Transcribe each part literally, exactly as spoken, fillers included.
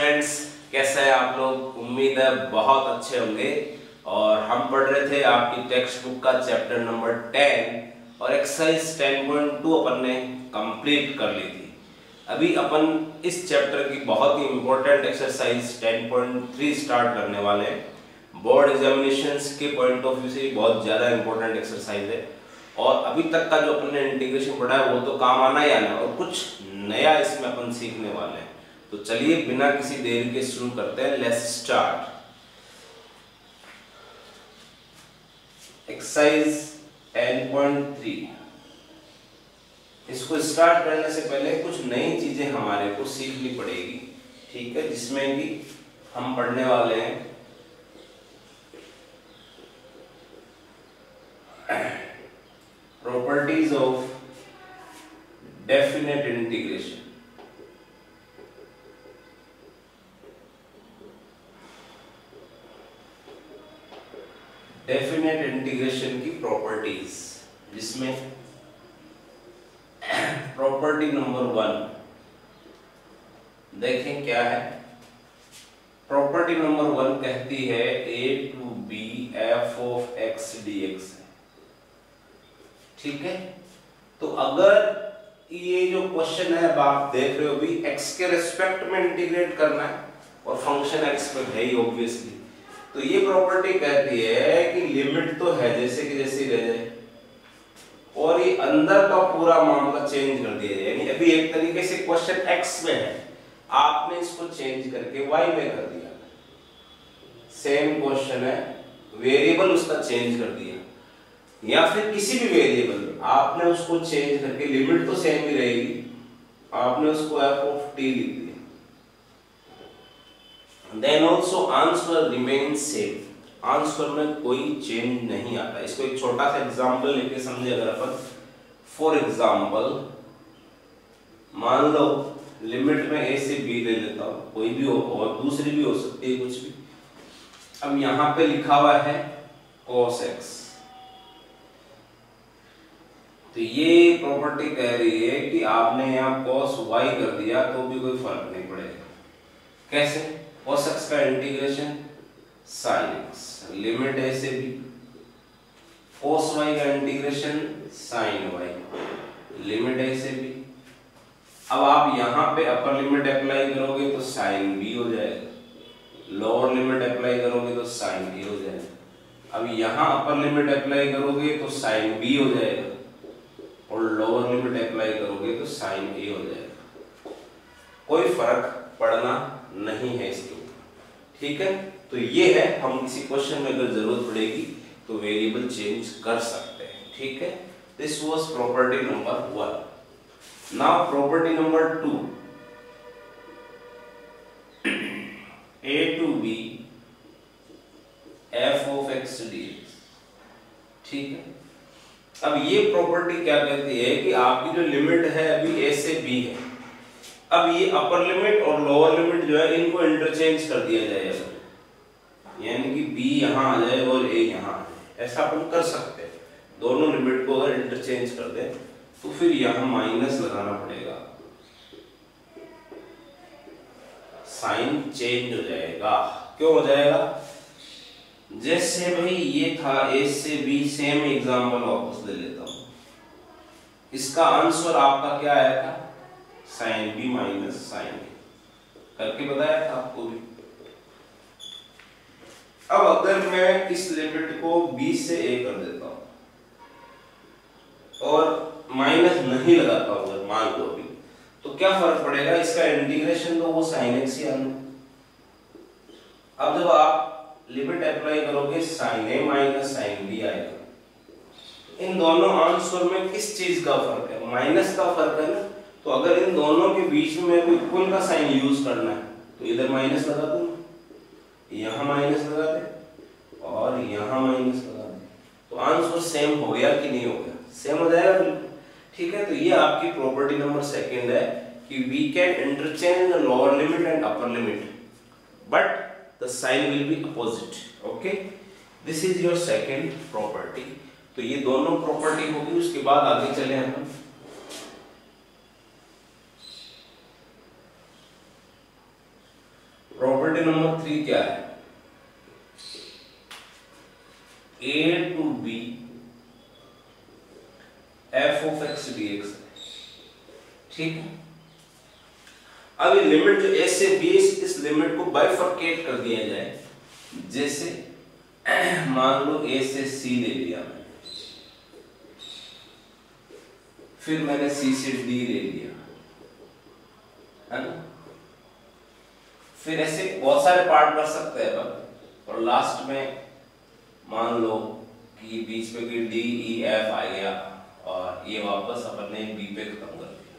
Friends, कैसे हैं आप लोग? उम्मीद है बहुत अच्छे होंगे। और हम पढ़ रहे थे आपकी टेक्स्ट बुक का चैप्टर नंबर टेन और एक्सरसाइज टेन पॉइंट टू अपन ने कंप्लीट कर ली थी। अभी अपन इस चैप्टर की बहुत ही important exercise ten point three start करने वाले हैं। बोर्ड एग्जामिनेशंस के पॉइंट ऑफ व्यू से बहुत ज़्यादा इंपॉर्टेंट एक्सरसाइज है और अभी तक का जो अपन ने इंटीग्रेशन पढ़ा है वो तो काम आना ही आना और कुछ नया इसमें अपन सीखने वाले हैं। तो चलिए बिना किसी देरी के शुरू करते हैं। Let's start exercise ten point three. इसको स्टार्ट करने से पहले कुछ नई चीजें हमारे को सीखनी पड़ेगी, ठीक है, जिसमें कि हम पढ़ने वाले हैं properties of definite integration. Definite integration की प्रॉपर्टीज, जिसमें प्रॉपर्टी नंबर वन देखें क्या है। प्रॉपर्टी नंबर वन कहती है a to b f of x d x है, ठीक है। तो अगर ये जो क्वेश्चन है अब आप देख रहे हो भी एक्स के रेस्पेक्ट में इंटीग्रेट करना है और फंक्शन एक्स पे है ही ऑब्वियसली, तो ये प्रॉपर्टी कहती है कि लिमिट तो है जैसे कि जैसे रह जाए और ये अंदर का पूरा मामला चेंज कर दिया जाए। यानी अभी एक तरीके से क्वेश्चन एक्स में है, आपने इसको चेंज करके वाई में कर दिया। सेम क्वेश्चन है, वेरिएबल उसका चेंज कर दिया, या फिर किसी भी वेरिएबल आपने उसको चेंज करके, लिमिट तो सेम ही रहेगी, आपने उसको एफ ऑफ टी लिख दिया। Then also answer remains same, answer में कोई चेंज नहीं आता। इसको एक छोटा सा एग्जांपल लेके समझे अगर अपन। फॉर एग्जांपल मान लो लिमिट में a से b ले लेता हूँ, कोई भी हो और दूसरी भी हो सकती है कुछ भी। अब यहाँ पे लिखा हुआ है cos x, तो ये प्रॉपर्टी कह रही है कि आपने यहाँ cos y कर दिया तो भी कोई फर्क नहीं पड़ेगा। कैसे? cos x का integration sin x, limit a से b। cos y का integration sin y, limit a से b। अब आप यहाँ पे अपर लिमिट अप्लाई करोगे तो sin b हो जाएगा, लोअर लिमिट अप्लाई करोगे तो sin a हो जाएगा। अब यहाँ अपर लिमिट अप्लाई करोगे तो sin b हो जाएगा और लोअर लिमिट अप्लाई करोगे तो sin a हो जाएगा। कोई फर्क पड़ना नहीं है इसके ऊपर, ठीक है। तो ये है, हम किसी क्वेश्चन में अगर जरूरत पड़ेगी तो वेरिएबल चेंज कर सकते हैं, ठीक है। This was property number one. Now property number two, a to b f of x d x, ठीक है। अब ये प्रॉपर्टी क्या कहती है कि आपकी जो लिमिट है अभी ए से बी है, अब ये अपर लिमिट और लोअर लिमिट जो है इनको इंटरचेंज कर दिया जाएगा, यानी कि b यहाँ आ जाए और a यहाँ आ जाए। ऐसा अपन कर सकते हैं, दोनों लिमिट को अगर इंटरचेंज कर दें तो फिर यहाँ माइनस लगाना पड़ेगा, साइन चेंज हो जाएगा। क्यों हो जाएगा? जैसे भाई ये था a से b, सेम एग्जांपल वापस ले लेता हूँ। इसका आंसर आपका क्या आया था? Sine b minus sine a, करके बताया था आपको भी। अब अगर मैं इस लिमिट को b से a कर देता हूं और माइनस नहीं लगाता हूं अगर मान लो अभी, तो क्या फर्क पड़ेगा? इसका इंटीग्रेशन तो वो sin x ही आना। अब जब आप लिमिट अप्लाई करोगे sin a minus sin b आएगा। इन दोनों आंसर में किस चीज का फर्क है? माइनस का फर्क है ना। तो अगर इन दोनों के बीच में कोई इक्वल का साइन यूज करना है तो इधर माइनस लगा दूं, यहाँ माइनस लगा दे और यहाँ माइनस लगा दे, तो आंसर सेम हो गया कि नहीं हो गया? सेम हो जाएगा बिल्कुल, ठीक है। तो ये आपकी प्रॉपर्टी नंबर सेकंड है कि we can interchange the lower limit and upper limit but the sign will be opposite, okay. This is your second property. तो ये दोनों प्रॉपर्टी होगी, उसके बाद आगे चले हम। प्रॉपर्टी नंबर थ्री क्या है? A to b f of x d x, ठीक है। अब ये लिमिट जो ए से बी, इस लिमिट को बाइफरकेट कर दिया जाए। जैसे मान लो ए से सी ले लिया मैंने, फिर मैंने सी से डी ले लिया, है ना। फिर ऐसे बहुत सारे पार्ट कर सकते हैं अपन, और लास्ट में मान लो कि बीच में कि डी ई एफ आ गया और ये वापस अपन ने बी पे खत्म कर दिया,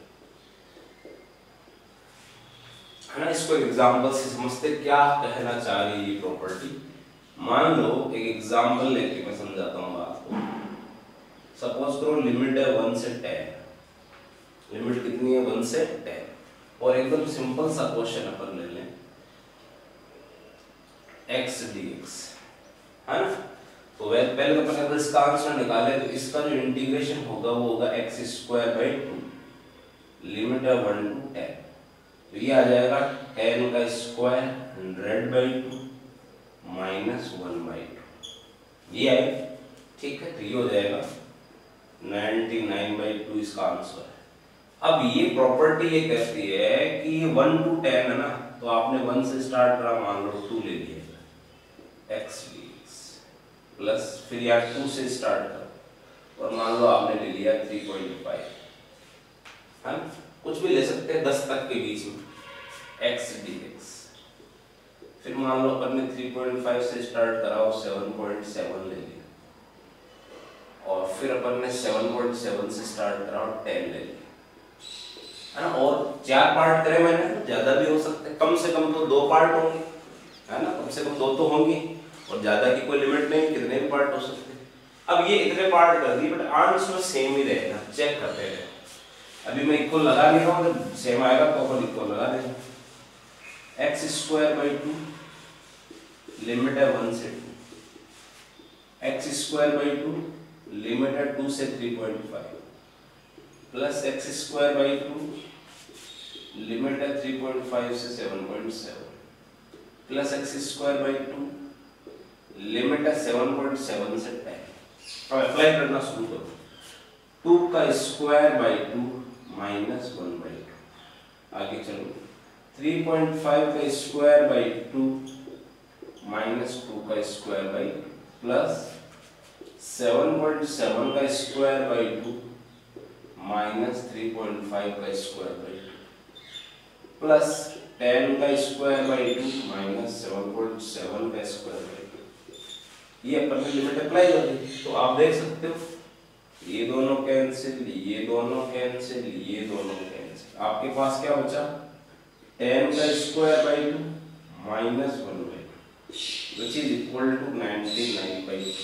है ना। इसको एग्जांपल से समझते क्या कहना चाह रही है ये प्रॉपर्टी। मान लो एक एग्जांपल लेके मैं समझाता हूँ बात को। सपोज करो लिमिट है वन से टेन, लिमिट कितनी है? वन से टेन, और एकदम सिंपल सा क्वेश्चन अपन ले लें, एक्स डी एक्स, है ना। तो वेल पहले तो अपन अगर इसका आंसर निकाले तो इसका जो इंटीग्रेशन होगा वो होगा x square by two, limit है वन टू टेन, तो ये आ जाएगा टेन का square hundred by two minus one by two, ये आए, ठीक है। तो ये हो जाएगा नाइन्टी नाइन बाई टू, इसका आंसर है। अब ये प्रॉपर्टी ये कहती है कि वन टू टेन है ना, तो आपने वन से स्टार्ट करा, मान लो टू ले लिया, एक्स डी एक्स, प्लस फिर यार टू से स्टार्ट करो और मान लो आपने ले लिया थ्री पॉइंट फाइव, है ना। कुछ भी ले सकते हैं दस तक के बीच में, एक्स डी एक्स। फिर मान लो अपन ने थ्री पॉइंट फाइव से स्टार्ट करा और सेवन पॉइंट सेवन ले लिया, और फिर अपन ने सेवन पॉइंट सेवन से स्टार्ट करा और टेन ले लिया, है ना। और चार पार्ट करे मैंने, ज्यादा भी हो सकते हैं, कम से कम तो दो पार्ट होंगे, है ना, कम से कम दो तो होंगे, और ज्यादा की कोई लिमिट नहीं, कितने भी पार्ट हो सकते हैं। अब ये इतने पार्ट कर दिए, बट आंसर सेम ही रहेगा, चेक करते रहे। अभी मैं इक्वल लगा नहीं रहा हूँ, जब सेम आएगा तो अपन इक्वल लगा देंगे। X square by two, limit है वन से two, x square by two, limit है टू से three point five, plus x square by two, limit है थ्री पॉइंट फाइव से seven point seven, plus x square by two, limit है seven point seven से ten. अब apply करना शुरू करो, टू का square by two minus one by two, आगे चलो, थ्री पॉइंट फाइव का square by two minus two का square by two, plus seven point seven का square by two minus three point five का square by two, plus ten का square by two minus seven point seven का square by two. ये अपन ने limit apply कर दी, तो आप देख सकते हो ये दोनों कैंसिल, ये दोनों कैंसिल, ये दोनों कैंसिल, आपके पास क्या बचा? टेन का square by two minus one by two, which is equal to ninety nine by two,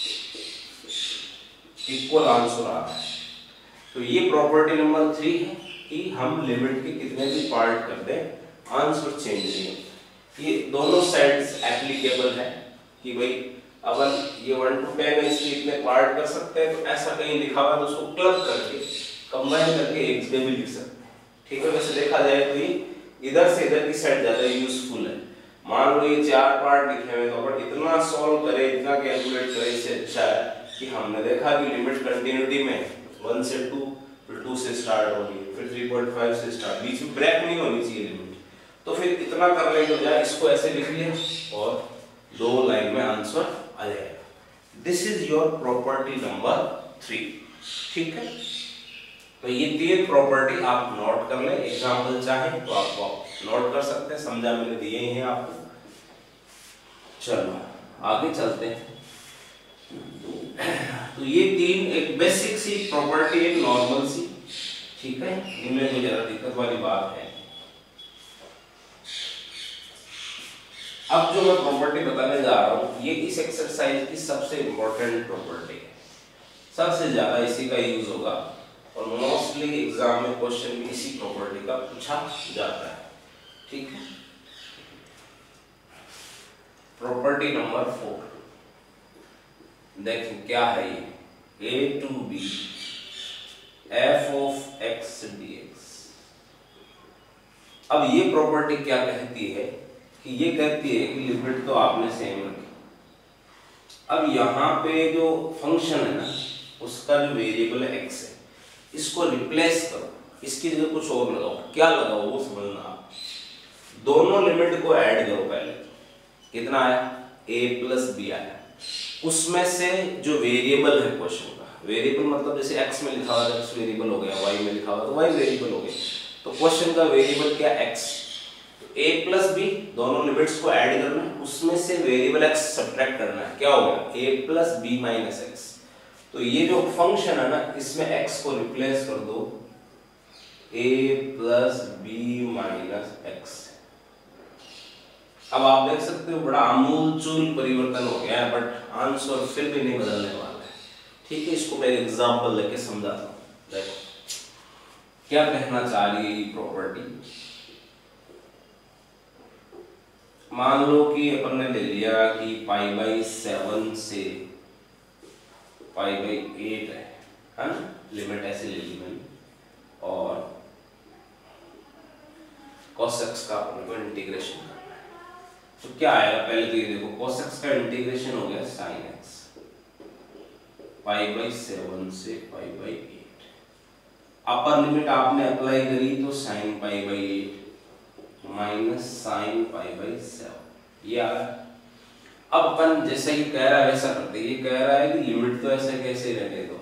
equal answer आ रहा है। तो ये प्रॉपर्टी नंबर थ्री है कि हम लिमिट के कितने भी पार्ट कर दें, आंसर चेंज नहीं। ये दोनों साइड्स एप्लीकेबल है कि भाई अपन ये वन टू टेन इसके इतने पार्ट कर सकते हैं, तो ऐसा कहीं लिखा हुआ है तो उसको क्लब करके कंबाइन करके एक जगह भी लिख सकते हैं, ठीक है। वैसे देखा जाए तो ये इधर से इधर की साइड ज्यादा यूजफुल है। मान लो ये चार पार्ट लिखे हुए, तो अपन इतना सॉल्व करें, इतना कैलकुलेट करें, इससे अच्छा है कि हमने देखा कि लिमिट कंटिन्यूटी में वन से टू, फिर टू से स्टार्ट होगी, फिर थ्री पॉइंट फाइव से स्टार्ट, बीच में ब्रेक नहीं होनी चाहिए लिमिट। तो फिर इतना कर लेंगे तो जाए, इसको ऐसे लिख लिया और दो लाइन में आंसर आ जाएगा। This is your property number three, ठीक है। तो ये तीन प्रॉपर्टी आप नोट कर ले, एग्जाम्पल चाहे तो आप नोट कर सकते हैं, समझा मैंने दिए ही हैं आपको। चलो आगे चलते हैं। तो ये तीन एक बेसिक सी प्रॉपर्टी, एक नॉर्मल सी, ठीक है, इनमें कोई ज्यादा दिक्कत वाली बात है। अब जो मैं प्रॉपर्टी बताने जा रहा हूं, ये इस एक्सरसाइज की सबसे इंपॉर्टेंट प्रॉपर्टी है, सबसे ज्यादा इसी का यूज होगा और मोस्टली एग्जाम में क्वेश्चन भी इसी प्रॉपर्टी का पूछा जाता है, ठीक है। प्रॉपर्टी नंबर फोर देखिए क्या है ये, a to b f of x d x. अब ये प्रॉपर्टी क्या कहती है कि ये कहती है कि लिमिट तो आपने सेम रखी। अब यहाँ पे जो फंक्शन है ना उसका जो वेरिएबल है एक्स है, इसको रिप्लेस करो, इसकी जगह कुछ और लगाओ। क्या लगाओ वो समझना आप। दोनों लिमिट को ऐड करो पहले। कितना आया? a प्लस बी आया। उसमें से जो वेरिएबल है क्वेश्चन का, वेरिएबल मतलब जैसे x में लिखा हुआ है x वेरिएबल हो गया, y में लिखा हुआ तो y वेरिएबल हो गया। तो क्वेश्चन का वेरिएबल क्या? x। तो a प्लस बी दोनों लिमिट्स को ऐड करना है, उसमें से वेरिएबल x सब्ट्रैक्ट करना है। क्या हो गया? a plus b minus x. तो ये जो फंक्शन है ना इसमें x को रिप्लेस कर दो a plus b minus x. अब आप देख सकते हो बड़ा आमूलचूल परिवर्तन हो गया है, बट आंसर फिर भी नहीं बदलने वाला है। ठीक है, इसको मैं एग्जांपल लेके समझाता हूँ। देखो क्या कहना चाह रही है ये प्रॉपर्टी। मान लो कि अपन ने ले लिया कि पाई बाई सेवन से पाई बाई एट है, है ना, लिमिट ऐसे ले ली मैंने, और cos x का अपन को इंटीग्रेशन करना है। तो क्या आएगा? पहले तो ये देखो, cos x का इंटीग्रेशन हो गया sin x, pi by seven से pi by eight. Upper limit आपने अप्लाई करी तो sin pi by eight minus sin pi by seven, ये आ रहा है। अब अपन जैसे ही कह रहा है वैसा करते, ये कह रहा है कि लिमिट तो ऐसे कैसे रहने दो,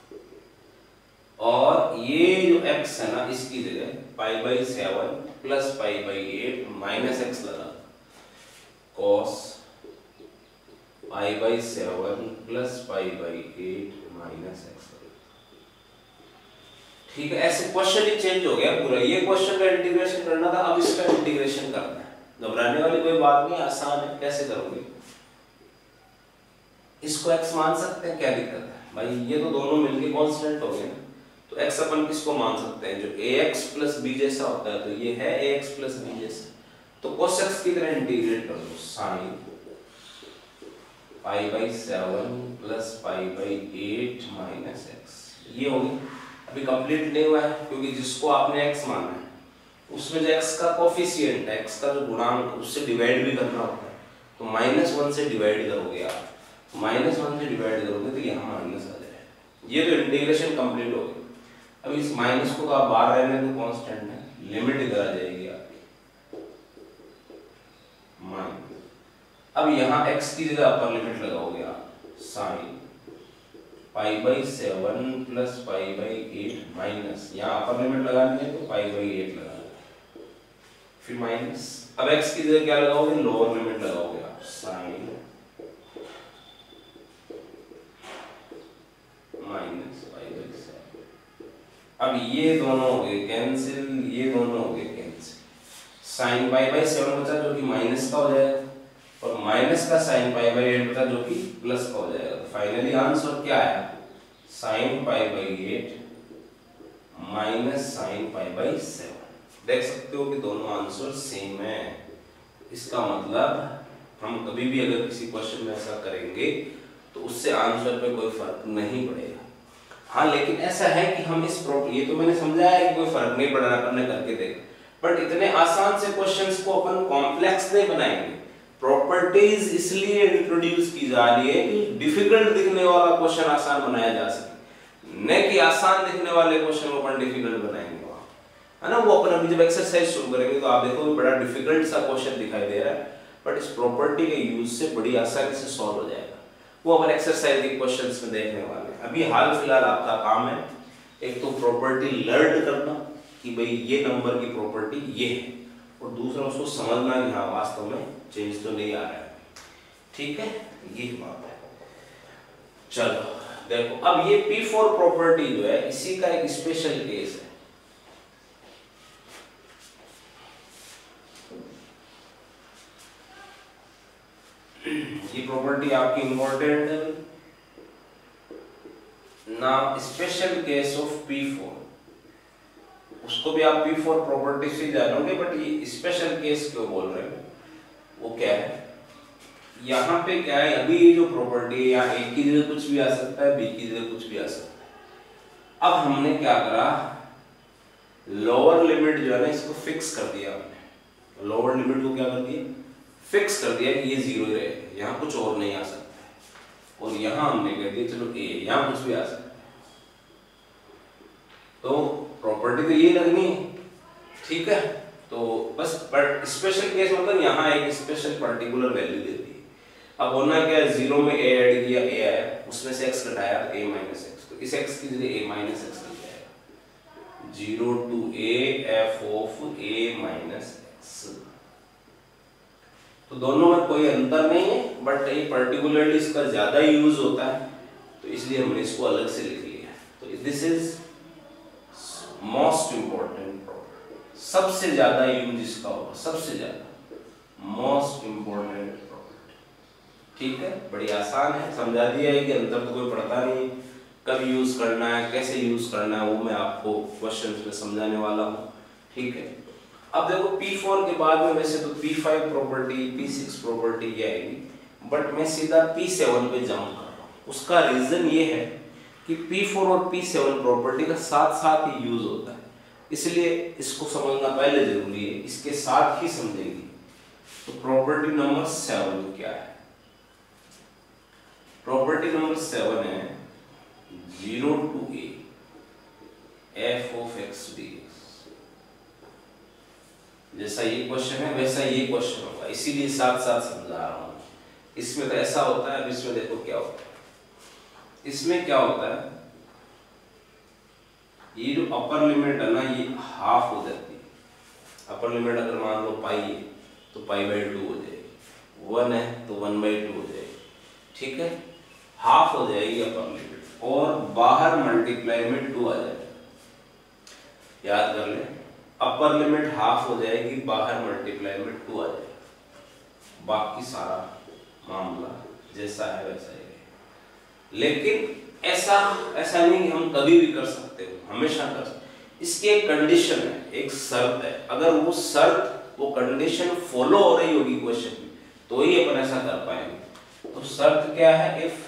और ये जो x है ना इसकी जगह pi by seven plus pi by eight minus x लगा, cos pi by seven plus pi by eight minus x. ठीक है, ऐसे क्वेश्चन ही चेंज हो गया पूरा। ये क्वेश्चन का इंटीग्रेशन करना था, अब इसका इंटीग्रेशन करना है। घबराने वाली कोई बात नहीं, आसान है। कैसे करोगे? इसको x मान सकते हैं, क्या दिक्कत है भाई? ये तो दोनों मिलके कांस्टेंट हो गए ना, तो x अपन किसको मान सकते हैं? जो ax प्लस b जैसा होता है, तो ये है ax प्लस b जैसा। तो cos x की तरह इंटीग्रेट कर दो, sin pi by seven plus pi by eight minus x. ये होगी। अभी कंप्लीट नहीं हुआ है, क्योंकि जिसको आपने x माना है उसमें जो x का कोफिशिएंट है, x का जो गुणांक, उससे डिवाइड भी करना होता है। तो माइनस वन से डिवाइड करोगे आप, माइनस वन से डिवाइड करोगे तो यहाँ माइनस आ जाएगा। ये तो इंटीग्रेशन कंप्लीट हो गई। अब इस माइनस को तो आप बाहर रहने दो, कांस्टेंट है, लिमिट इधर आ जाएगी आपकी माइनस। अब यहाँ x की जगह अपर लिमिट लगाओगे आप, sine pi by seven plus pi by eight minus, यहाँ अपर लिमिट लगानी है तो पाई बाई एट लगाना है, फिर माइनस। अब x की जगह क्या लगाओगे? लोअर लिमिट लगाओगे आप, sine minus pi by seven. अब ये दोनों हो गए कैंसिल, ये दोनों हो गए cancel. Sine pi by seven बचा जो कि माइनस का हो जाएगा, और माइनस का साइन पाई बाई एट बचा जो कि प्लस का हो जाएगा। तो फाइनली आंसर क्या आया? Sine pi by eight minus sine pi by seven. देख सकते हो कि दोनों आंसर सेम है। इसका मतलब हम कभी भी अगर किसी क्वेश्चन में ऐसा करेंगे तो उससे आंसर पे कोई फर्क नहीं पड़ेगा। हाँ, लेकिन ऐसा है कि हम इस प्रॉब्लम, ये तो मैंने समझाया है कि कोई फर्क नहीं पड़ रहा, अपन ने करके देखा, बट इतने आसान से क्वेश्चंस को अपन कॉम्प्लेक्स नहीं बनाएंगे। प्रॉपर्टीज इसलिए इंट्रोड्यूस की जा रही है कि डिफिकल्ट दिखने वाला क्वेश्चन आसान बनाया जा सके, न कि आसान दिखने वाले क्वेश्चन को अपन डिफिकल्ट बनाएंगे, है ना। वो अपन अभी जब एक्सरसाइज शुरू करेंगे तो आप देखोगे बड़ा डिफिकल्ट सा क्वेश्चन दिखाई दे रहा है, बट इस प्रॉपर्टी के यूज से बड़ी आसानी से सॉल्व हो जाएगा। वो अपन एक्सरसाइज के क्वेश्चंस में देखने वाले हैं। अभी हाल फिलहाल आपका काम है एक तो प्रॉपर्टी लर्न करना कि भाई ये नंबर की प्रॉपर्टी ये है, और दूसरा उसको समझना कि हाँ वास्तव में चेंज तो नहीं आ रहा है। ठीक है, ये बात है। चलो देखो, अब ये पी फोर प्रॉपर्टी जो है इसी का एक स्पेशल केस है। ये प्रॉपर्टी आपकी इंपॉर्टेंट है ना। Special case of p four, उसको भी आप पी फोर प्रॉपर्टी से जानोगे, बट ये स्पेशल केस क्यों बोल रहे हैं वो क्या है? यहाँ पे क्या है, अभी ये जो प्रॉपर्टी है यहाँ ए की जगह कुछ भी आ सकता है, बी की जगह कुछ भी आ सकता है। अब हमने क्या करा, लोअर लिमिट जो है ना इसको फिक्स कर दिया हमने। लोअर लिमिट को क्या कर दिया? फिक्स कर दिया कि ये जीरो ही रहेगा, यहाँ कुछ और नहीं आ सकता है। और यहाँ हमने कह दिया चलो ए, यहाँ कुछ भी आ सकता है। तो प्रॉपर्टी तो ये लगनी है, ठीक है। तो बस बट स्पेशल केस मतलब यहाँ एक स्पेशल पर्टिकुलर वैल्यू देती है। अब होना क्या है, जीरो में ए ऐड किया, ए आया, उसमें से एक्स घटाया तो ए माइनस एक्स, तो इस एक्स की जगह ए माइनस एक्स लिख जाएगा। Zero to a f of a minus x. तो दोनों में कोई अंतर नहीं है, बट ये पर्टिकुलरली इसका ज्यादा यूज होता है, तो इसलिए हमने इसको अलग से लिख लिया। तो this is most important property, सबसे ज्यादा यूज इसका होगा, सबसे ज्यादा मोस्ट इंपॉर्टेंट प्रॉपर्टी, ठीक है। बड़ी आसान है, समझा दिया है कि अंतर तो कोई पड़ता नहीं, कब यूज करना है, कैसे यूज करना है, वो मैं आपको क्वेश्चन में समझाने वाला हूँ, ठीक है। अब देखो पी फोर के बाद में वैसे तो p five property, p six property ये आएगी, बट मैं सीधा पी सेवन पे जंप कर रहा हूँ। उसका रीजन ये है कि पी फोर और पी सेवन प्रॉपर्टी का साथ साथ ही यूज होता है, इसलिए इसको समझना पहले जरूरी है, इसके साथ ही समझेंगे। तो प्रॉपर्टी नंबर सेवन क्या है? प्रॉपर्टी नंबर सेवन है zero to a f of x d x. जैसा ये क्वेश्चन है वैसा ये क्वेश्चन होगा, इसीलिए साथ साथ समझा रहा हूं। इसमें तो ऐसा होता है, अब इसमें देखो क्या होता है। इसमें क्या होता है, ये जो अपर लिमिट है ना ये हाफ हो जाती है। अपर लिमिट अगर मान लो पाई है तो पाई बाई टू हो जाएगी, वन है तो वन बाई टू हो जाएगी, ठीक है। हाफ हो जाएगी अपर लिमिट, और बाहर मल्टीप्लाई में टू आ जाएगा। याद कर ले, अपर लिमिट हाफ हो जाएगी, बाहर मल्टीप्लाई में टू आ जाएगा। बाकी सारा मामला जैसा है वैसा ही है। लेकिन ऐसा ऐसा नहीं कि हम कभी भी कर सकते हो, हमेशा कर सकते। इसकी एक कंडीशन है, एक शर्त है। अगर वो शर्त, वो कंडीशन फॉलो हो रही होगी क्वेश्चन में, तो ही अपन ऐसा कर पाएंगे। तो शर्त क्या है? If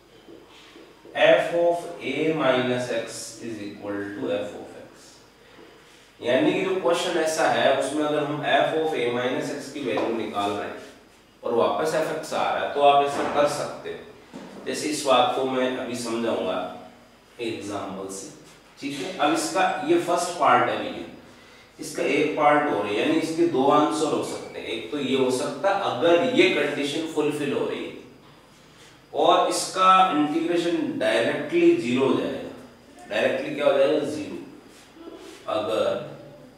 f of a minus x is equal to f of x, यानी कि जो क्वेश्चन ऐसा है उसमें अगर हम f of a minus x की वैल्यू निकाल रहे हैं और वापस एफ एक्स आ रहा है, तो आप ऐसा कर सकते हो। जैसे इस बात को मैं अभी समझाऊंगा एग्जांपल से, ठीक है। अब इसका ये फर्स्ट पार्ट है, ये इसका एक पार्ट हो रही है, यानी इसके दो आंसर हो सकते हैं। एक तो ये हो सकता है अगर ये कंडीशन फुलफिल हो रही है, और इसका इंटीग्रेशन डायरेक्टली जीरो हो जाएगा। डायरेक्टली क्या हो जाएगा? जीरो। अगर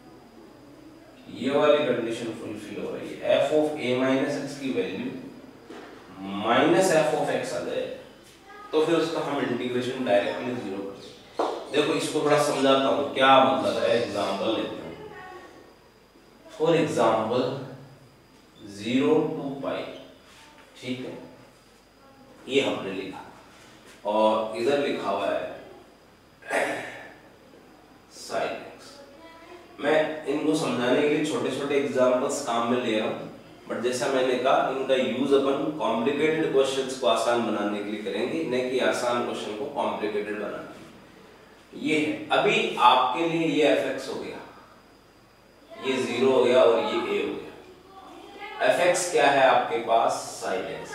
ये वाली कंडीशन फुलफिल हो रही है, f of a minus x की value minus f of x आ जाए, तो फिर उसका हम इंटीग्रेशन डायरेक्टली जीरो कर सकते। देखो इसको थोड़ा समझाता हूँ क्या मतलब है, एग्जांपल लेते हैं। For example zero to pi, ठीक है, ये हमने लिखा, और इधर लिखा हुआ है साइन एक्स। मैं इनको समझाने के लिए छोटे छोटे एग्जांपल्स काम में ले रहा हूँ, बट जैसा मैंने कहा इनका यूज अपन कॉम्प्लिकेटेड क्वेश्चंस को आसान बनाने के लिए करेंगे, नहीं कि आसान क्वेश्चन को कॉम्प्लिकेटेड बनाने। ये है, अभी आपके लिए ये एफ एक्स हो गया, ये जीरो हो गया, और ये ए हो गया। एफ एक्स क्या है आपके पास? Sine x.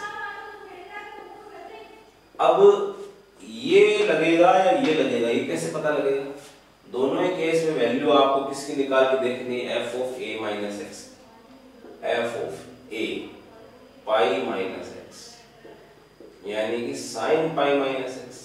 अब ये लगेगा या ये लगेगा, ये कैसे पता लगेगा? दोनों ही केस में वैल्यू आपको किसकी निकाल के देखनी है? F of a minus x. F of a pi minus x, यानी कि साइन पाई माइनस एक्स।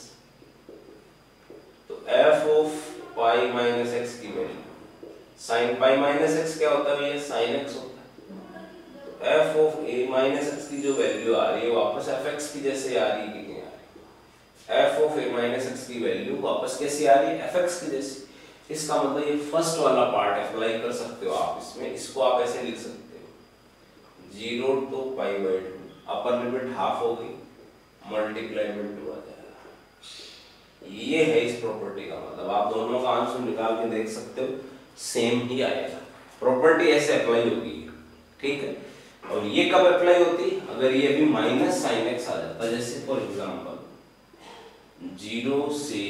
तो f of pi minus x की value, sine pi minus x क्या होता है? ये साइन एक्स होता है। तो f of a minus x की जो वैल्यू आ रही है वापस एफ एक्स की जैसे आ रही है कि नहीं आ रही? F of a minus x की वैल्यू वापस कैसी आ रही है? एफ एक्स की जैसी। इसका मतलब ये फर्स्ट वाला पार्ट अप्लाई कर सकते हो आप इसमें। इसको आप ऐसे लिख सकते हो, zero to pi by two, upper limit half हो गई, मल्टीप्लाई में टू आ जाएगा। ये है इस प्रॉपर्टी का मतलब। आप दोनों का आंसर निकाल के देख सकते हो, सेम ही आएगा। प्रॉपर्टी ऐसे अप्लाई होगी, ठीक है। और ये कब अप्लाई होती? अगर ये भी माइनस साइन एक्स आ जाता है। जैसे फॉर एग्जांपल जीरो से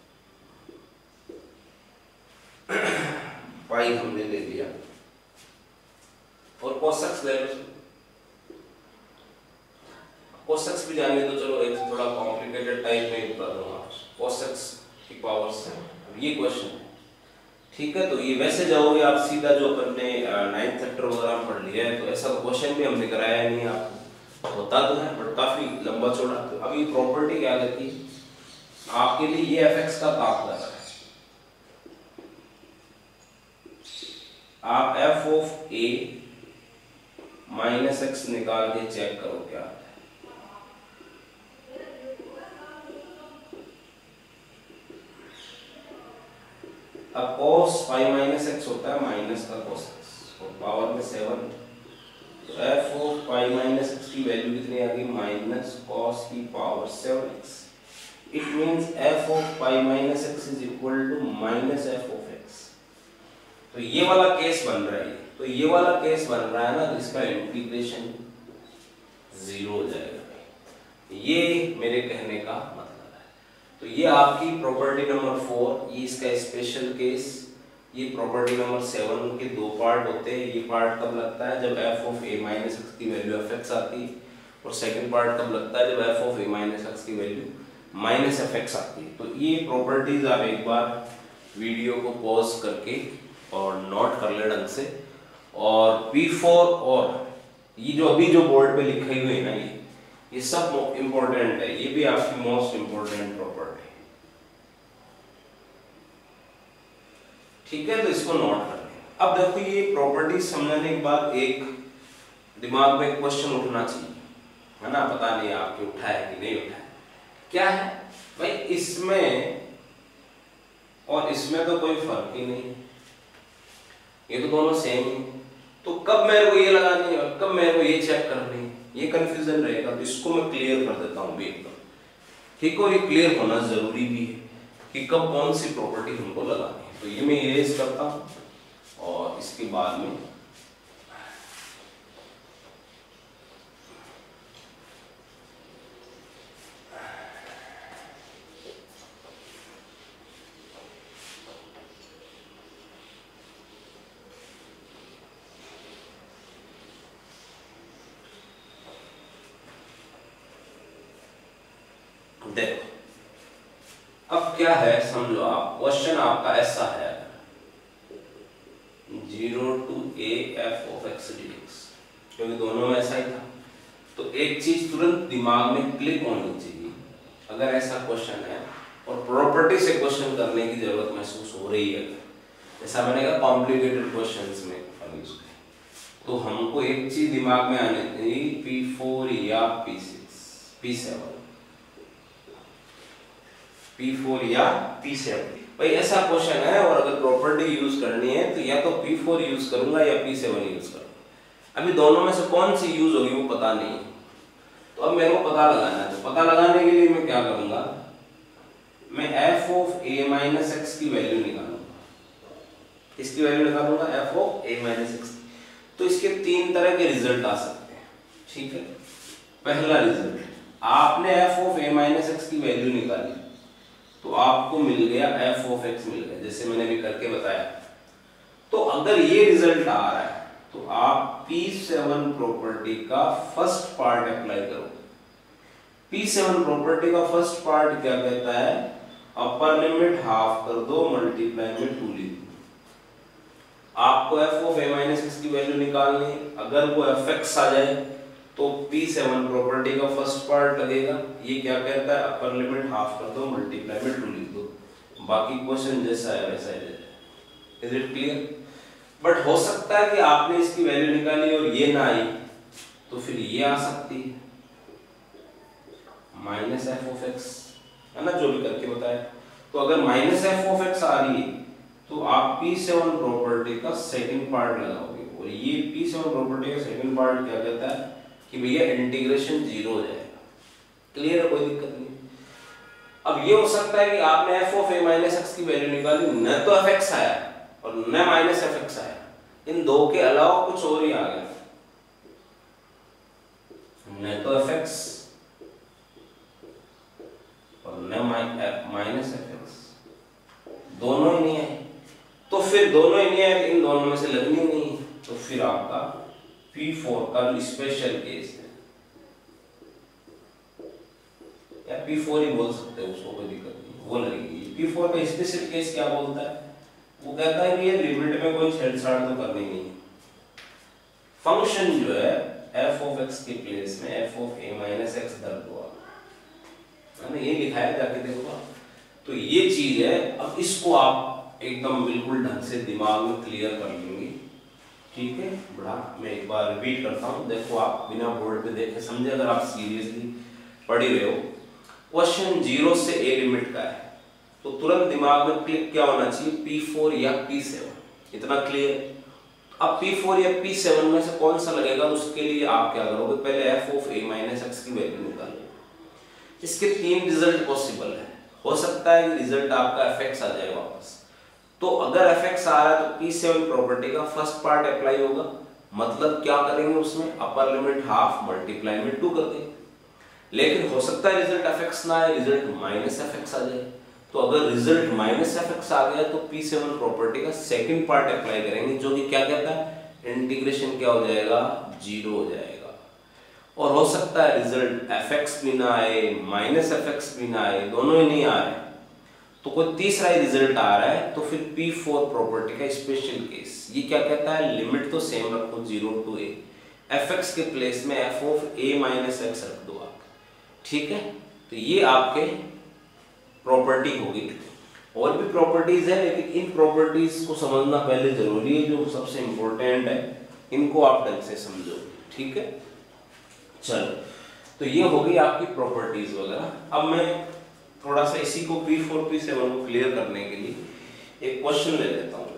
पाई हमने ले लिया, cos x ले लो, cos x भी जाने तो चलो एक थोड़ा कॉम्प्लिकेटेड टाइप में बता दूंगा, cos x की पावर से ये क्वेश्चन है, ठीक है। तो ये वैसे जाओगे आप सीधा जो अपन ने नाइन्थ चैप्टर वगैरह में पढ़ लिया है, तो ऐसा क्वेश्चन भी हमने कराया नहीं आपको, होता तो है बट काफी लंबा चौड़ा। तो अब ये प्रॉपर्टी क्या कहती है आपके लिए, ये एफ का काम कर रहा है, आप f of a minus x निकाल के चेक करो क्या आता है। अब cos फाइव माइनस एक्स होता है माइनस का cos एक्स और पावर में सेवन, तो f of five minus x की वैल्यू कितनी आ गई, माइनस cos की power seven x. It means f of five minus x is equal to minus f of x. तो ये वाला केस बन रहा है, तो ये वाला केस बन रहा है ना, इसका इंटीग्रेशन जीरो हो जाएगा, ये मेरे कहने का मतलब। तो ये आपकी प्रॉपर्टी नंबर फोर, ये इसका स्पेशल केस। ये प्रॉपर्टी नंबर सेवन के दो पार्ट होते हैं। ये पार्ट कब लगता है, जब f of a minus x की वैल्यू एफ एक्स आती है, और सेकंड पार्ट कब लगता है, जब f of a minus x की वैल्यू माइनस एफ एक्स आती है। तो ये प्रॉपर्टीज आप एक बार वीडियो को पॉज करके और नोट कर ले ढंग से। और पी फोर और ये जो अभी जो बोर्ड पे लिखे हुए हैं ना, ये ये सब इंपॉर्टेंट है, ये भी आपकी मोस्ट इंपॉर्टेंट प्रॉपर्टी, ठीक है। तो इसको नोट कर लें। अब देखो ये प्रॉपर्टी समझने के बाद एक दिमाग में क्वेश्चन उठना चाहिए, है ना, पता नहीं आपके उठा है कि नहीं उठा है। क्या है भाई, इसमें और इसमें तो कोई फर्क ही नहीं, ये तो दोनों सेम ही। तो कब मेरे को ये लगानी है, कब मेरे को ये चेक करनी है, ये कंफ्यूजन रहेगा। तो इसको मैं क्लियर कर देता हूँ भी एकदम, ठीक है। और ये क्लियर होना जरूरी भी है कि कब कौन सी प्रॉपर्टी हमको लगानी है। तो ये मैं इरेज करता हूँ और इसके बाद में देखो अब क्या है, समझो आप, क्वेश्चन आपका ऐसा है, zero to a f of x d x, क्योंकि दोनों में ऐसा ही था। तो एक चीज तुरंत दिमाग में क्लिक होनी चाहिए, अगर ऐसा क्वेश्चन है और प्रॉपर्टी से क्वेश्चन करने की जरूरत महसूस हो रही है, जैसा मैंने कहा कॉम्प्लिकेटेड क्वेश्चंस में यूज करें, तो हमको एक चीज दिमाग में आनी चाहिए, पी फोर या p six, p seven, p four या पी सेवन। भाई ऐसा क्वेश्चन है और अगर प्रॉपर्टी यूज करनी है तो या तो पी फोर यूज करूंगा या पी सेवन यूज करूंगा। अभी दोनों में से कौन सी यूज होगी वो पता नहीं, तो अब मेरे को पता लगाना है। तो पता लगाने के लिए मैं क्या करूंगा, मैं f of a minus x की वैल्यू निकालूंगा। किसकी वैल्यू निकालूंगा, f of a minus x. तो इसके तीन तरह के रिजल्ट आ सकते हैं, ठीक है। पहला रिजल्ट, आपने f of a minus x की वैल्यू निकाली तो आपको मिल गया एफ ऑफ एक्स मिल गया, जैसे मैंने भी करके बताया। तो अगर ये रिजल्ट आ रहा है तो आप पी सेवन प्रॉपर्टी का फर्स्ट पार्ट अप्लाई करो। पी सेवन प्रॉपर्टी का फर्स्ट पार्ट क्या कहता है, अपर लिमिट हाफ कर दो, मल्टीप्लाई में टू लिख दो। आपको f of a minus x की वैल्यू निकालनी, अगर वो एफ एक्स आ जाए तो पी सेवन प्रॉपर्टी का फर्स्ट पार्ट लगेगा। ये क्या कहता है, अपर लिमिट हाफ कर दो, मल्टीप्लाई में टू लिख दो। बाकी क्वेश्चन जैसा है वैसा है। Is it clear? बट हो सकता है कि आपने इसकी वैल्यू निकाली और ये ना आई, तो फिर ये आ सकती है माइनस एफ ऑफ एक्स, है ना, जो भी करके बताया। तो अगर माइनस एफ ऑफ एक्स आ रही है तो आप पी सेवन प्रॉपर्टी का सेकंड पार्ट लगाओगे, और ये पी सेवन प्रॉपर्टी का सेकंड पार्ट क्या कहता है कि भैया इंटीग्रेशन जीरो हो जाएगा। क्लियर है, कोई दिक्कत नहीं। अब ये हो सकता है कि आपने f of a minus x की वैल्यू निकाली, न तो एफ एक्स आया और न माइनस एफ एक्स आया, इन दो के अलावा कुछ और ही आ गया, न तो एफ एक्स और न माइनस एफ एक्स, दोनों ही नहीं है। तो फिर दोनों ही नहीं है, इन दोनों में से लगनी नहीं, तो फिर आपका पी फोर का जो स्पेशल केस है, या पी फोर ही बोल सकते हैं, उसको कोई दिक्कत नहीं, वो लगेगी। पी फोर का स्पेशल केस क्या बोलता है? वो कहता है कि ये लिमिट में कोई छेड़छाड़ तो करनी नहीं है। फंक्शन जो है एफ ऑफ एक्स के प्लेस में f of a minus x दर्ज हुआ, मैंने ये लिखा है, जाके देखो। तो ये चीज है। अब इसको आप एकदम बिल्कुल ढंग से दिमाग में क्लियर कर लेंगे, ठीक है। बड़ा मैं एक बार रिपीट करता हूँ, देखो आप बिना बोर्ड पे देखे समझे, अगर आप सीरियसली पढ़ ही रहे हो। क्वेश्चन जीरो से ए लिमिट का है, तो तुरंत दिमाग में क्लिक क्या होना चाहिए? पी फोर या पी सेवन, इतना क्लियर। अब पी फोर या पी सेवन में से कौन सा लगेगा, उसके लिए आप क्या करोगे? पहले f of a minus x की वैल्यू निकालो। इसके तीन रिजल्ट पॉसिबल है, हो सकता है कि रिजल्ट आपका एफ एक्स आ जाए वापस। तो अगर एफ एक्स आ रहा है तो पी सेवन प्रॉपर्टी का फर्स्ट पार्ट अप्लाई होगा, मतलब क्या करेंगे उसमें? अपर लिमिट हाफ मल्टीप्लाई में टू कर देंगे। लेकिन हो सकता है रिजल्ट एफ एक्स ना आए, रिजल्ट माइनस एफ एक्स आ जाए। तो अगर रिजल्ट माइनस एफ एक्स आ गया तो पी सेवन प्रॉपर्टी का सेकंड पार्ट अप्लाई करेंगे, जो कि क्या कहता है? इंटीग्रेशन क्या हो जाएगा? जीरो हो जाएगा। और हो सकता है रिजल्ट एफ एक्स भी ना आए, माइनस एफ एक्स भी ना आए, दोनों ही नहीं आ रहे, तो कोई तीसरा ही रिजल्ट आ रहा है, तो फिर पी फोर प्रॉपर्टी का स्पेशल केस ये क्या कहता है? लिमिट तो सेम रखो zero to a, f x के प्लेस में f of a minus x रख दो आप, ठीक है। तो ये आपके प्रॉपर्टी होगी। और भी प्रॉपर्टीज है, लेकिन इन प्रॉपर्टीज को समझना पहले जरूरी है, जो सबसे इंपॉर्टेंट है, इनको आप ढंग से समझो, ठीक है। चलो, तो ये हो गई आपकी प्रॉपर्टीज वगैरह। अब मैं थोड़ा सा इसी को पी फोर पी सेवन को क्लियर करने के लिए एक क्वेश्चन ले लेता हूँ,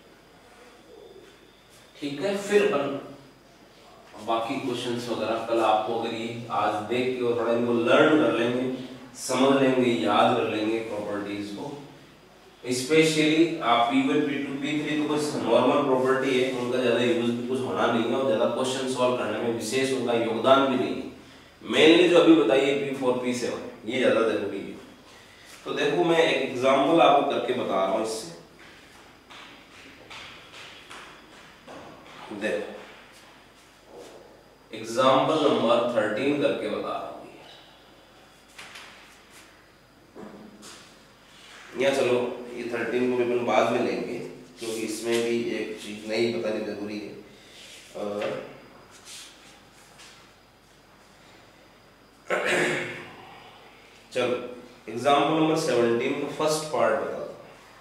ठीक है। फिर अपन बाकी क्वेश्चंस वगैरह कल आपको अगर ये आज देख के और थोड़ा इनको लर्न कर लेंगे, समझ लेंगे, याद कर लेंगे प्रॉपर्टीज को, स्पेशली आप P one P two P three तो कुछ नॉर्मल प्रॉपर्टी है, उनका ज्यादा यूज कुछ होना नहीं है और ज्यादा क्वेश्चन सॉल्व करने में विशेष उनका योगदान भी नहीं है। मेनली जो अभी बताइए पी फोर पी सेवन ये ज्यादा जरूरी है। तो देखो मैं एक एग्जांपल आपको करके बता रहा हूँ इससे, देखो एग्जाम्पल नंबर थर्टीन करके बता रहा हूं। या चलो ये थर्टीन को भी अपन बाद में लेंगे, क्योंकि इसमें भी एक चीज नई बतानी जरूरी है। चलो एग्जाम्पल नंबर सेवनटीन का फर्स्ट पार्ट बता दो,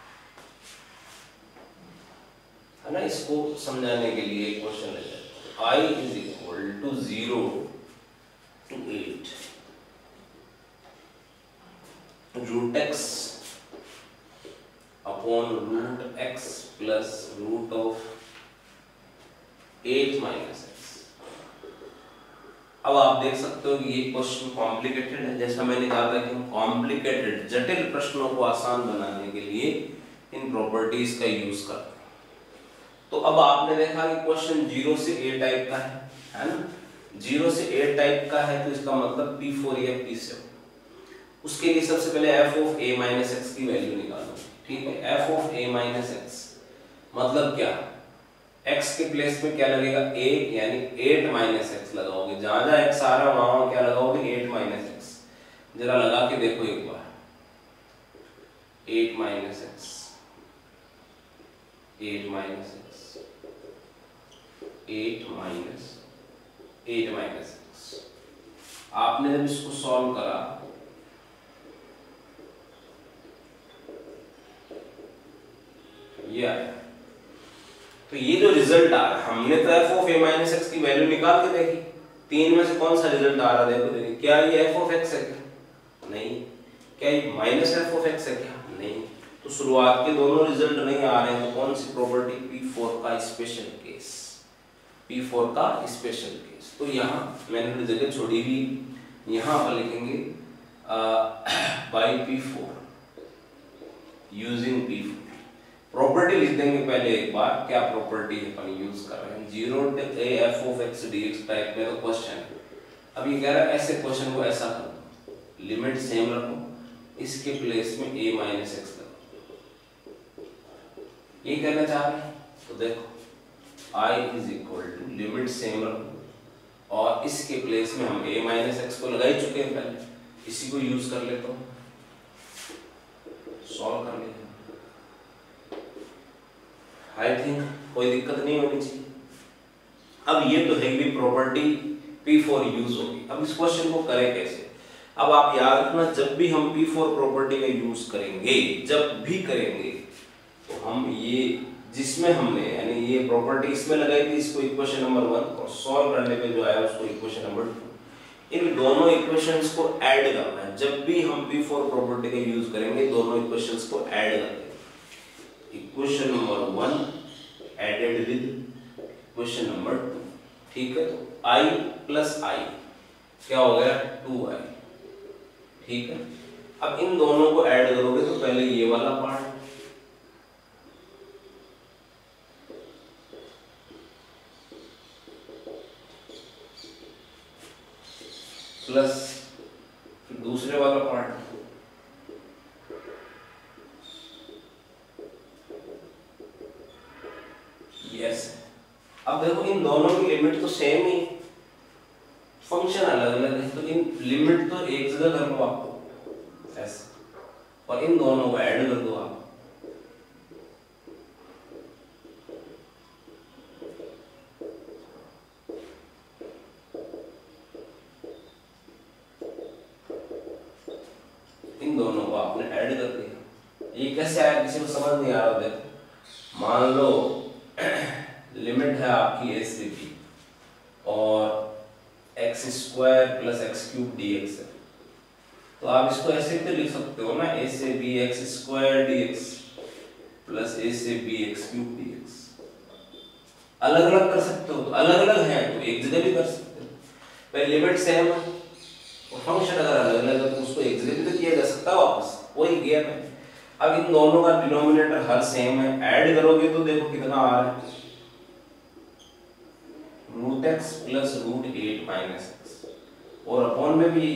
है ना। इसको समझाने के लिए एक क्वेश्चन ले लेते हैं। I is equal to zero to eight, root x upon root x plus root of eight minus x. अब आप देख सकते हो कि ये क्वेश्चन कॉम्प्लिकेटेड है। जैसा मैंने कहा था कि हम कॉम्प्लिकेटेड जटिल प्रश्नों को आसान बनाने के लिए इन प्रॉपर्टीज का यूज करते हैं। तो अब आपने देखा कि क्वेश्चन जीरो से ए टाइप का है, है ना। जीरो से ए टाइप का है तो इसका मतलब पी फोर या पी सेवन। उसके लिए सबसे पहले f of a minus x की वैल्यू निकालो, ठीक है। F of a minus x मतलब क्या? x के प्लेस में क्या लगेगा? a, यानी एट माइनस एक्स लगाओगे। जहां जहां x आ रहा है वहां क्या लगाओगे? Eight minus x. जरा लगा के देखो एक बार, eight minus x, eight minus x, eight minus eight minus x. आपने जब इसको सॉल्व करा ये आया, तो ये जो रिजल्ट आ रहा है, हमने तो f of a minus x की वैल्यू निकाल के देखी, तीन में से कौन सा रिजल्ट आ रहा है? देखो देखिए, क्या ये एफ ऑफ एक्स है क्या? नहीं। क्या ये माइनस एफ ऑफ एक्स है क्या? नहीं। तो शुरुआत के दोनों रिजल्ट नहीं आ रहे हैं, तो कौन सी प्रॉपर्टी? पी फोर का स्पेशल केस, पी फोर का स्पेशल केस। तो यहाँ मैंने जगह छोड़ी हुई, यहाँ पर लिखेंगे by P four, using P four. Property लिख देंगे पहले एक बार, क्या प्रॉपर्टी है अपन यूज कर रहे हैं? Zero a f of x dx type में तो क्वेश्चन। अब ये कह रहा है ऐसे क्वेश्चन को ऐसा कर दो, लिमिट सेम रखो, इसके प्लेस में ए माइनस एक्स लगाओ, ये कहना चाह रहे हैं। तो देखो i is equal to limit same रखो और इसके प्लेस में हम a माइनस एक्स को लगा ही चुके हैं पहले, इसी को यूज कर लेता हूँ, सॉल्व कर लेते हैं। आई थिंक कोई दिक्कत नहीं होनी चाहिए। अब ये तो है कि प्रॉपर्टी P फोर यूज होगी। अब इस क्वेश्चन को करें कैसे? अब आप याद रखना, जब भी हम P फोर प्रॉपर्टी का यूज करेंगे, जब भी करेंगे, तो हम ये जिसमें हमने यानी ये प्रॉपर्टी इसमें लगाई थी, इसको इक्वेशन नंबर वन, और सॉल्व करने पे जो आया उसको इक्वेशन नंबर टू, इन दोनों इक्वेशंस को ऐड करना है। जब भी हम P फोर प्रॉपर्टी का यूज करेंगे, दोनों इक्वेशंस को ऐड कर देंगे। Equation number one added with equation number two, ठीक है। तो i प्लस आई क्या हो गया? टू आई, ठीक है। अब इन दोनों को ऐड करोगे तो पहले ये वाला पार्ट प्लस फिर दूसरे वाला पार्ट, यस। अब देखो इन दोनों की लिमिट तो सेम ही, फंक्शन अलग अलग है, तो इन लिमिट तो एक जगह कर लो आपको ऐसे, और इन दोनों को ऐड कर दो आप। इन दोनों को आपने ऐड कर दिया। ये कैसे आया? किसी को समझ नहीं आ रहा? देखो, मान लो लिमिट है आपकी ए से बी और x square plus x cube d x है, तो आप इसको ऐसे भी लिख सकते हो ना, ए से b x square d x plus a से b x cube d x. अलग अलग कर सकते हो, तो अलग अलग है तो एक जगह भी कर सकते हो। पर लिमिट सेम है और फंक्शन अगर अलग अलग है तो उसको एक जगह भी तो किया जा सकता है वापस, वही गेम है। अब इन दोनों का डिनोमिनेटर हर सेम है, ऐड करोगे तो देखो कितना आ रहा है, root x plus root eight minus x, और अपॉन में भी,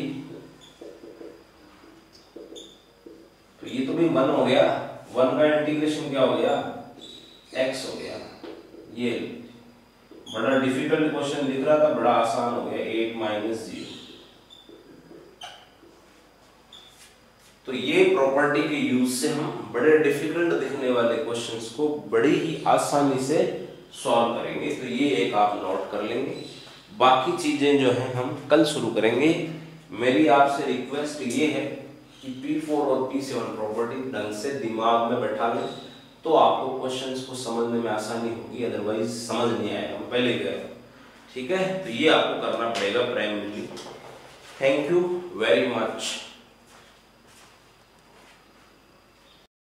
तो ये तो भी वन हो गया, वन का इंटीग्रेशन क्या हो गया? एक्स हो गया। ये बड़ा डिफिकल्ट क्वेश्चन दिख रहा था, बड़ा आसान हो गया, एट माइनस जीरो। तो ये प्रॉपर्टी के यूज से हम बड़े डिफिकल्ट दिखने वाले क्वेश्चंस को बड़ी ही आसानी से सॉल्व करेंगे। तो ये एक आप नोट कर लेंगे, बाकी चीजें जो हैं हम कल शुरू करेंगे। मेरी आपसे रिक्वेस्ट ये है कि P फोर और P सेवन प्रॉपर्टी ढंग से दिमाग में बैठा लें, तो आपको क्वेश्चंस को समझने में आसानी होगी, अदरवाइज समझ नहीं आएगा, हम पहले गए, ठीक है। तो ये आपको करना पड़ेगा primarily. Thank you very much.